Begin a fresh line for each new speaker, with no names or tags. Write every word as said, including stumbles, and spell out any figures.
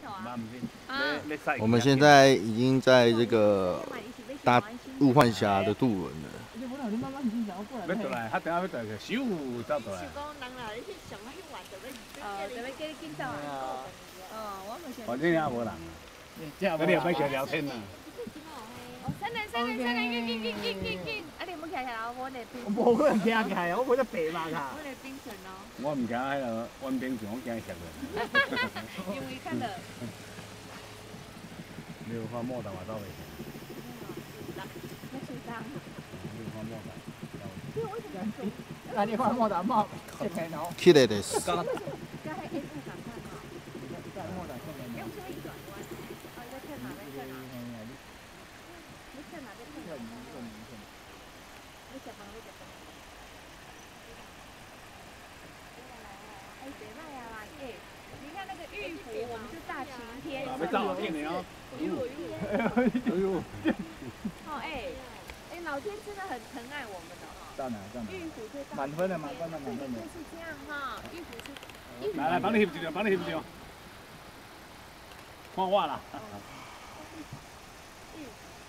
我们现在已经在这个搭雾幻峡的渡轮了。
要倒来，他等下要倒来，咻走倒来。
哦，就要叫你紧走啊！哦，我目前。
反正也无人，那你也别去聊天啦。
哦，三人三人三人，紧紧紧紧紧紧！啊，你唔徛起来，我来冰。
我无可能徛起来，我冇得白嘛啦。
我来冰泉咯。
我唔惊迄个温冰泉，我惊吓人。
因为看到。
六花莫打嘛到未？
那是啥？
六花莫打。
那你看莫打莫，这边哦。
綺麗です。
玉府，我们是大晴天。
没照好片的哦。
哎呦
哎呦！
哦哎，哎，老天真的很疼爱我们的哈。
到哪？到哪？
玉府最大。
满分了，满分了，满分了。
就是这样哈，玉府是。
来来，帮你翕一张，帮你翕一张。看我啦。